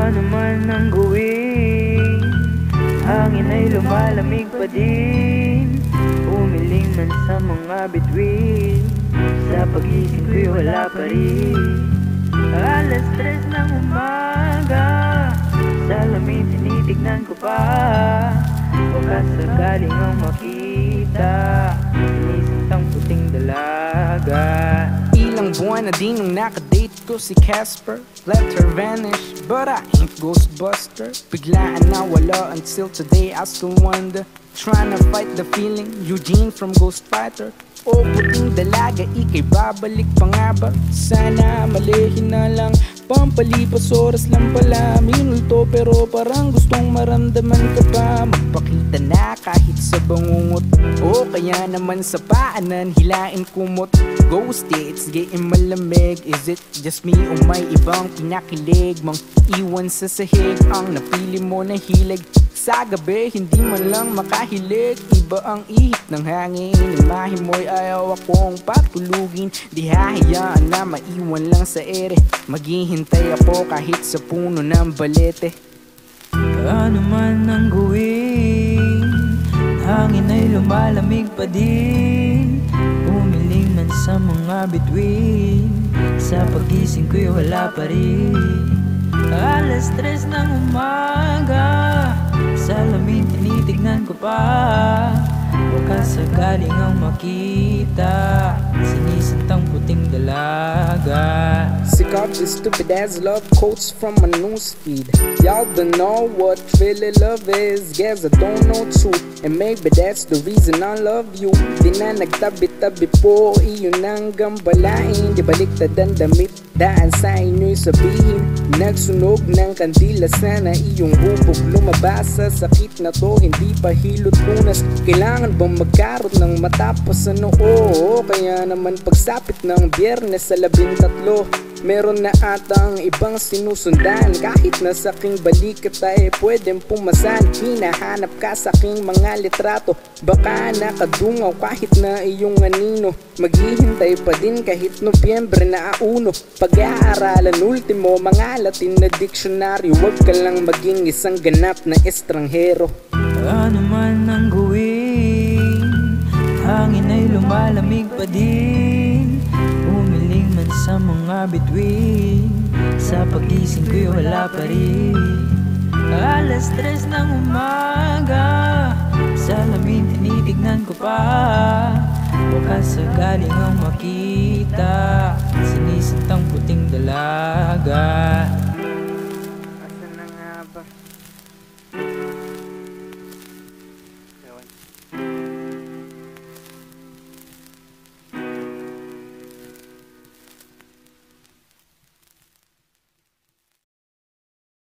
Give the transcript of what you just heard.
Ano man ang gawin, hangin ay lumalamig pa din. Umiling man sa mga bituin, sa pagising ko'y wala pa rin. Alas 3 ng umaga, salamin tinitignan ko pa. Baka sakaling ang makita, sinisintang puting dalaga. Ilang buwan na din nung nakadate ko si Casper. Let her vanish, but I ain't Ghostbuster. Biglaan na wala until today I still wonder. Trying to fight the feeling, Eugene from Ghost Fighter. O puting dalaga, ikay babalik pa nga ba? Sana malihin na lang, pampalipas oras lang pala. Minulto pero parang gustong maramdaman ka pa. Magpakita na kahit sa bangungot, o kaya naman sa paanan, hilain kumot. Ghost it's getting malamig. Is it just me o may ibang pinakilig? Mang iwan sa sahig ang napili mo na hilig. Sa gabi, hindi man lang makahilig. Iba ang ihip ng hangin, imahe mo'y ayaw akong patulugin. Di hahayaan na maiwan lang sa ere. Maghihintay ako kahit sa puno ng balete. Ano man ang gawin, hangin ay lumalamig pa din. Umiling man sa mga bituin, sa pagising ko'y wala pa rin. Alas 3 ng umaga, salamin tinitignan ko pa. Baka sakaling ang makita, sinisintang puting dalaga. Sick of the stupid ass love quotes from my newsfeed. Y'all don't know what really love is. Guess I don't know too, and maybe that's the reason I love you. Di na nagtabi-tabi po, iyon ang gambalain. Di baliktad ang damit, daan sa inyo'y sabihin. Nagsunog ng kandila, sana iyong hubog lumabas. Sa sakit na to, hindi pa hilot lunas. Kailangan bang magkarot ng matapos ano? Oo, kaya naman pagsapit ng Biyernes sa 13, meron na atang ibang sinusundan. Kahit na sa aking balikat ay pwedeng pumasan. Hinahanap ka sa aking mga litrato, baka nakadungaw kahit na iyong anino. Maghihintay pa din kahit Nobyembre na 1. Pag-aaralan ultimo, mga Latin na diksyonaryo. Huwag ka lang maging isang ganap na estranghero. Ano man ang gawin, hangin ay lumalamig pa din. Umiling man sa mga bituin, sa pagising ko'y wala pa rin. Alas 3 ng umaga, salamin tinitignan ko pa. Baka sakaling ang makita, sinisintang puting dalaga.